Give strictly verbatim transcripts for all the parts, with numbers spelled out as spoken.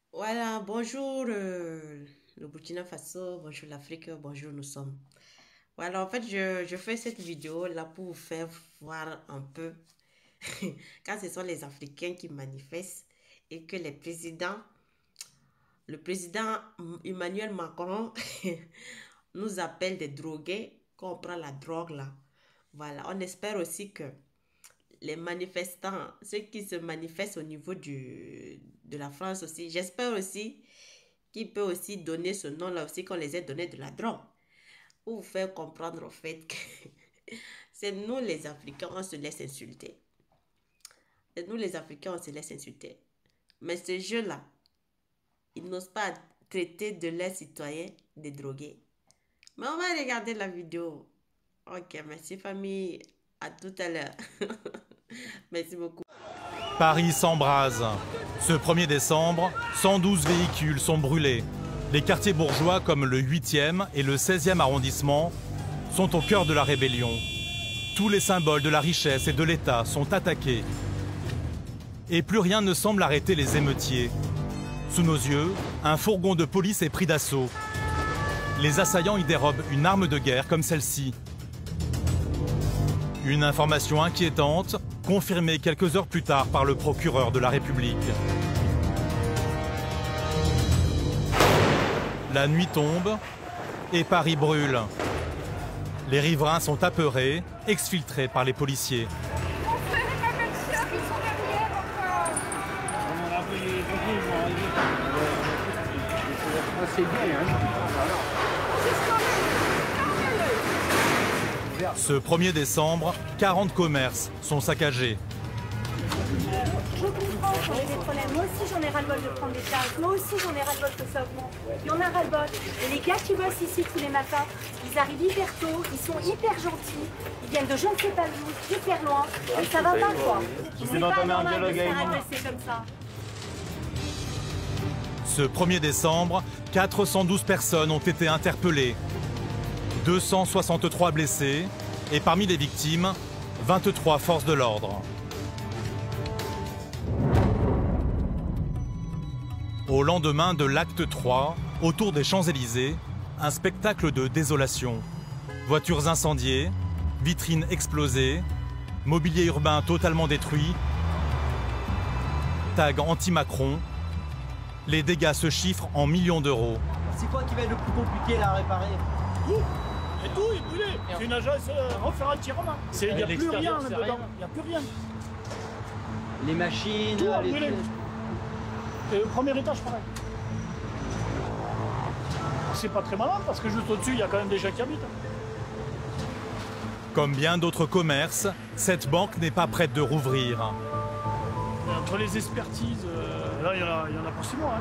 Voilà, bonjour euh, le Burkina Faso, bonjour l'Afrique, bonjour nous sommes. Voilà, en fait, je, je fais cette vidéo là pour vous faire voir un peu quand ce sont les Africains qui manifestent et que les présidents, le président Emmanuel Macron nous appelle des drogués, quand on prend la drogue là. Voilà, on espère aussi que les manifestants, ceux qui se manifestent au niveau du, de la France aussi, j'espère aussi qu'il peut aussi donner ce nom-là aussi qu'on les ait donné de la drogue. Pour vous faire comprendre au fait que c'est nous les Africains, on se laisse insulter. C'est nous les Africains, on se laisse insulter. Mais ce jeu-là, ils n'osent pas traiter de leurs citoyens des drogués. Mais on va regarder la vidéo. Ok, merci famille. À tout à l'heure. Merci beaucoup. Paris s'embrase. Ce premier décembre, cent douze véhicules sont brûlés. Les quartiers bourgeois comme le huitième et le seizième arrondissement sont au cœur de la rébellion. Tous les symboles de la richesse et de l'État sont attaqués. Et plus rien ne semble arrêter les émeutiers. Sous nos yeux, un fourgon de police est pris d'assaut. Les assaillants y dérobent une arme de guerre comme celle-ci. Une information inquiétante, confirmée quelques heures plus tard par le procureur de la République. La nuit tombe et Paris brûle. Les riverains sont apeurés, exfiltrés par les policiers. Ce premier décembre, quarante commerces sont saccagés. Je comprends quand j'ai des problèmes. Moi aussi, j'en ai ras-le-bol de prendre des taxes. Moi aussi, j'en ai ras-le-bol que ça augmente. Il y en a ras-le-bol. Et les gars qui bossent ici tous les matins, ils arrivent hyper tôt, ils sont hyper gentils, ils viennent de je ne sais pas d'où, hyper loin. Et ça va pas, quoi. C'est pas normal de se faire agresser comme ça. Ce premier décembre, quatre cent douze personnes ont été interpellées, deux cent soixante-trois blessés et parmi les victimes, vingt-trois forces de l'ordre. Au lendemain de l'acte trois, autour des Champs-Élysées, un spectacle de désolation. Voitures incendiées, vitrines explosées, mobilier urbain totalement détruit, tags anti-Macron. Les dégâts se chiffrent en millions d'euros. C'est quoi qui va être le plus compliqué là à réparer? Tout. Et tout est brûlé. C'est une agence euh, refaire un tir en main. Il n'y a plus rien dedans. Il n'y a plus rien. Les machines, Tout a les... brûlé. Et le premier étage, pareil. C'est pas très malin parce que juste au-dessus, il y a quand même des gens qui habitent. Comme bien d'autres commerces, cette banque n'est pas prête de rouvrir. Et entre les expertises, euh, là, il y, en a, il y en a pour six mois. Hein.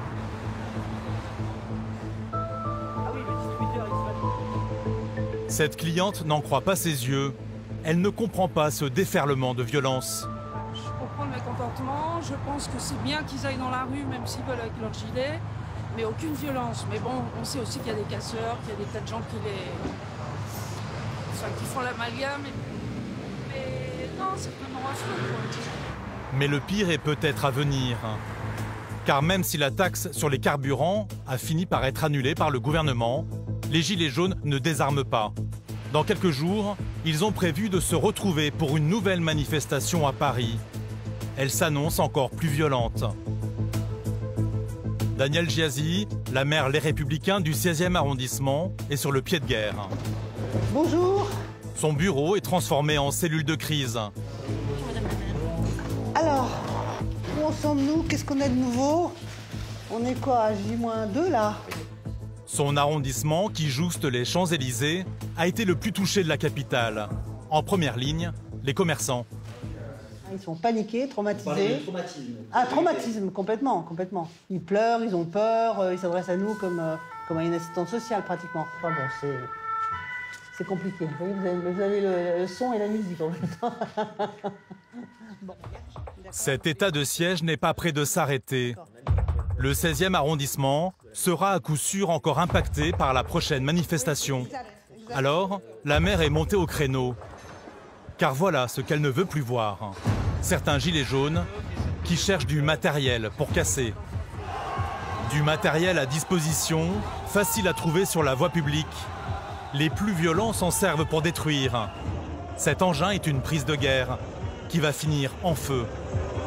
Ah oui, le distributeur, il se Cette cliente n'en croit pas ses yeux. Elle ne comprend pas ce déferlement de violence. Je comprends le mécontentement, je pense que c'est bien qu'ils aillent dans la rue, même s'ils veulent avec leur gilet, mais aucune violence. Mais bon, on sait aussi qu'il y a des casseurs, qu'il y a des tas de gens qui les... Enfin, qui font l'amalgame, mais... mais non, c'est vraiment affreux, quoi. Mais le pire est peut-être à venir. Car même si la taxe sur les carburants a fini par être annulée par le gouvernement, les Gilets jaunes ne désarment pas. Dans quelques jours, ils ont prévu de se retrouver pour une nouvelle manifestation à Paris. Elle s'annonce encore plus violente. Daniel Giazi, la maire Les Républicains du seizième arrondissement, est sur le pied de guerre. Bonjour. Son bureau est transformé en cellule de crise. Alors, où en sommes-nous? Qu'est-ce qu'on a de nouveau? On est quoi, à J deux là? Son arrondissement, qui jouxte les Champs-Élysées, a été le plus touché de la capitale. En première ligne, les commerçants. Ils sont paniqués, traumatisés. traumatisme. Ah, traumatisme, complètement, complètement. Ils pleurent, ils ont peur, euh, ils s'adressent à nous comme, euh, comme à une assistante sociale pratiquement. Enfin bon, c'est... C'est compliqué. Vous voyez, vous avez, vous avez le, le son et la musique en même temps. Bon. Cet état de siège n'est pas près de s'arrêter. Le seizième arrondissement sera à coup sûr encore impacté par la prochaine manifestation. Alors, la maire est montée au créneau. Car voilà ce qu'elle ne veut plus voir. Certains gilets jaunes qui cherchent du matériel pour casser. Du matériel à disposition, facile à trouver sur la voie publique. Les plus violents s'en servent pour détruire. Cet engin est une prise de guerre qui va finir en feu.